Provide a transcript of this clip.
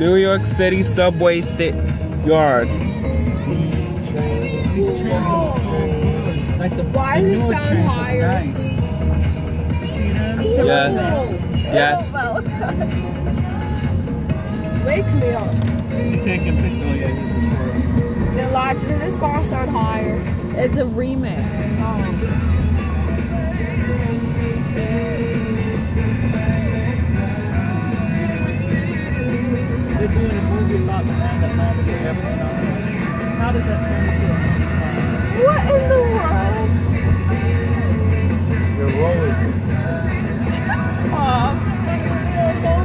New York City subway yard. Why does it sound higher? Yes. Yes. Wake me up. You taking pictures? Oh yeah, Then like, does this song sound higher? It's a remix. They're doing a movie about the man that landed the airplane on the way. How does that turn into a What in the world? Your role is